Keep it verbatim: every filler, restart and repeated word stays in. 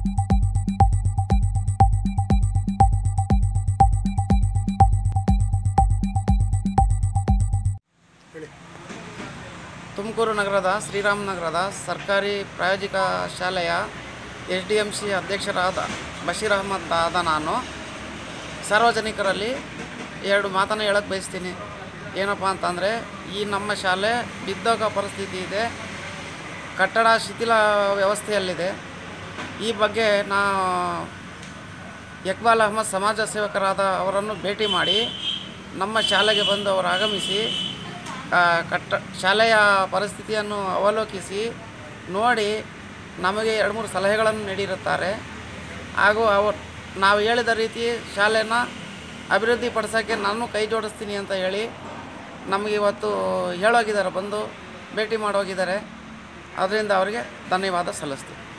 ತುಮಕೂರು ನಗರದ ಶ್ರೀರಾಮನಗರದ ಸರ್ಕಾರಿ ಪ್ರಾಯೋಜಿಕ ಶಾಲೆಯ ಎಸ್ ಡಿ ಎಮ್ ಸಿ ಅಧ್ಯಕ್ಷರಾದ ಬಶೀರ್ ಅಹಮದ್ ಆದ ನಾನು ಸಾರ್ವಜನಿಕರಲ್ಲಿ ಎರಡು ಮಾತನ್ನು ಹೇಳಕ್ಕೆ ಬಯಸ್ತೀನಿ. ಏನಪ್ಪ ಅಂತಂದರೆ, ಈ ನಮ್ಮ ಶಾಲೆ ಬಿದ್ದೋಗೋ ಪರಿಸ್ಥಿತಿ ಇದೆ, ಕಟ್ಟಡ ಶಿಥಿಲ ವ್ಯವಸ್ಥೆಯಲ್ಲಿದೆ. ಈ ಬಗ್ಗೆ ನಾ ಇಕ್ಬಾಲ್ ಅಹಮದ್ ಸಮಾಜ ಸೇವಕರಾದ ಅವರನ್ನು ಭೇಟಿ ಮಾಡಿ ನಮ್ಮ ಶಾಲೆಗೆ ಬಂದು ಅವರು ಆಗಮಿಸಿ ಕಟ್ಟ ಶಾಲೆಯ ಪರಿಸ್ಥಿತಿಯನ್ನು ಅವಲೋಕಿಸಿ ನೋಡಿ ನಮಗೆ ಎರಡು ಮೂರು ಸಲಹೆಗಳನ್ನು ನೀಡಿರುತ್ತಾರೆ. ಹಾಗೂ ಅವರು ನಾವು ಹೇಳಿದ ರೀತಿ ಶಾಲೆನ ಅಭಿವೃದ್ಧಿಪಡಿಸೋಕ್ಕೆ ನಾನು ಕೈ ಜೋಡಿಸ್ತೀನಿ ಅಂತ ಹೇಳಿ ನಮಗೆ ಇವತ್ತು ಹೇಳೋಗಿದ್ದಾರೆ, ಬಂದು ಭೇಟಿ ಮಾಡೋಗಿದ್ದಾರೆ. ಅದರಿಂದ ಅವರಿಗೆ ಧನ್ಯವಾದ ಸಲ್ಲಿಸ್ತೀನಿ.